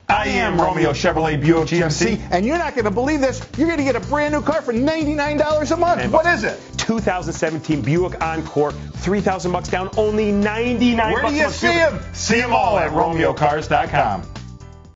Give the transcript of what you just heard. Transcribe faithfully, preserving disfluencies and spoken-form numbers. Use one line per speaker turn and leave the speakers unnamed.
I am Romeo Chevrolet Buick G M C.
And you're not going to believe this. You're going to get a brand new car for ninety-nine dollars a month.
And
what is it?
two thousand seventeen Buick Encore, three thousand bucks down, only ninety-nine
Where
bucks
do you
a month.
see them?
See them all at Romeo Cars dot com.